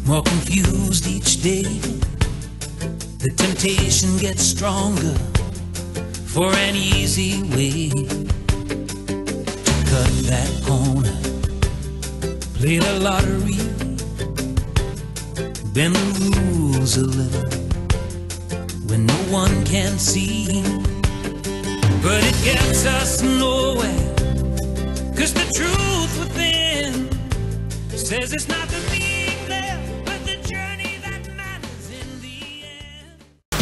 More confused each day, the temptation gets stronger for an easy way to cut that corner. Play the lottery, bend the rules a little when no one can see. But it gets us nowhere, 'cause the truth within says it's not the being there, but the journey that matters in the end.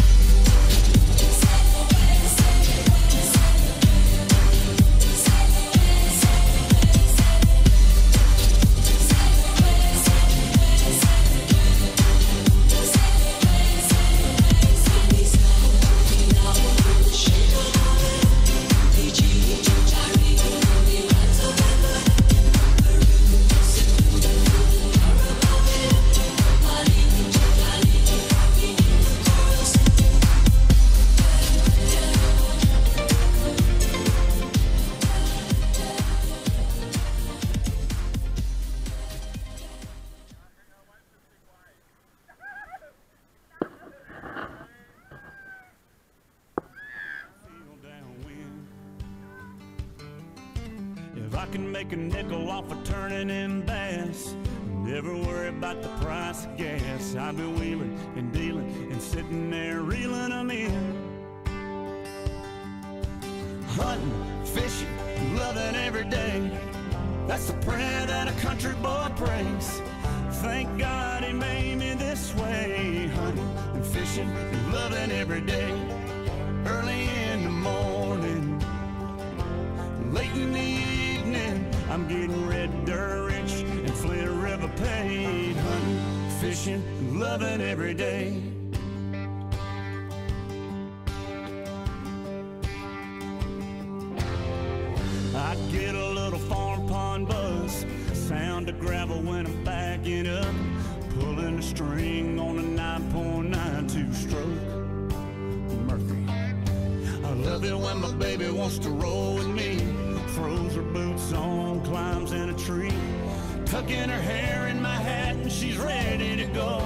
If I can make a nickel off of turning in bass, never worry about the price of gas. I've been wheeling and dealing and sitting there reeling them in. Hunting, fishing, loving every day. That's the prayer that a country boy prays. Thank God he made me this way. Hunting and fishing and loving every day. Early in the morning, late in the evening, I'm getting red dirt rich and Flint River paid. Hunting, fishing, and loving every day. I get a little farm pond buzz, sound of gravel when I'm backing up, pulling a string on a 9.92 stroke Mercury. I love it when my baby wants to roll with me, throws her boots on, climbs in a tree, tucking her hair in my hat and she's ready to go.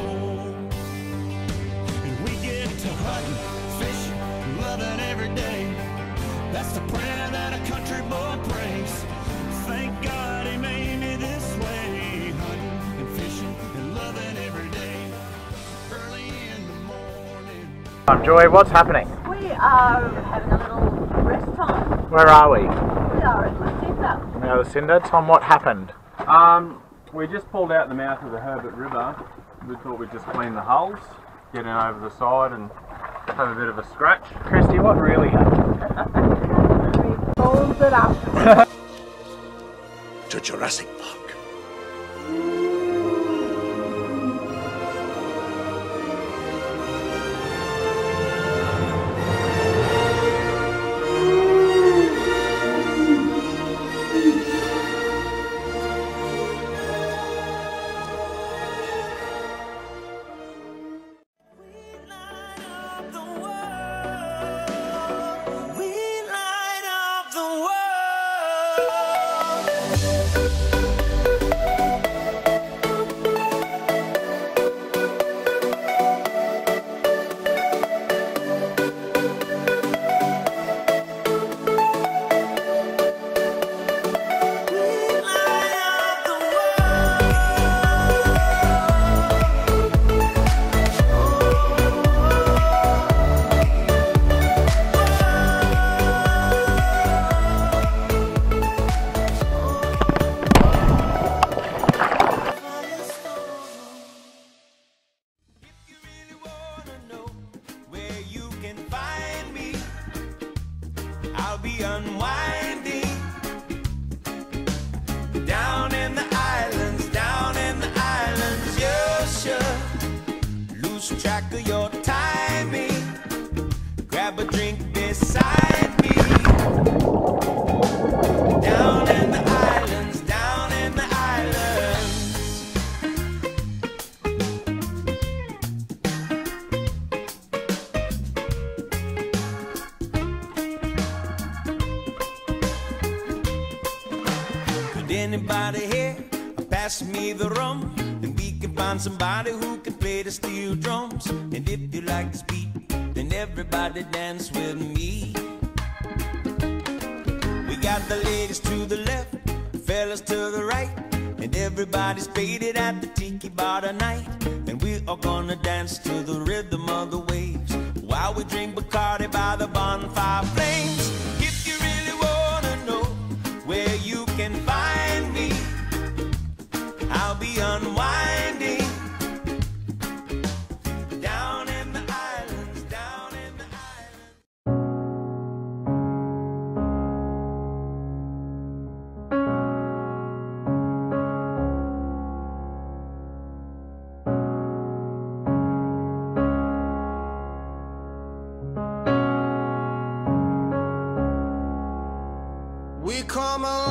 And we get to hunting, fishing, loving every day. That's the prayer that a country boy prays. Thank God he made me this way. Hunting and fishing and loving every day. Early in the morning. Joy, what's happening? We are having a little rest time. Where are we? We are at Lucinda. Now, Lucinda, Tom, what happened? We just pulled out the mouth of the Herbert River. We thought we'd just clean the hulls, get in over the side and have a bit of a scratch. Christie, what really happened? We pulled it up. To Jurassic Park. I'll be unwinding down in the islands, you should lose track of your timing. Grab a drink beside me. Down in the islands, down in the islands. Could anybody here pass me the rum and we can find somebody who can play the steel drums. And if you like this beat, then everybody dance with me. We got the ladies to the left, the fellas to the right, and everybody's faded at the tiki bar tonight. And we are gonna dance to the rhythm of the waves while we drink Bacardi by the bonfire flames. If you really wanna know where you can find me, I'll be unwinding down in the islands, down in the islands. We come along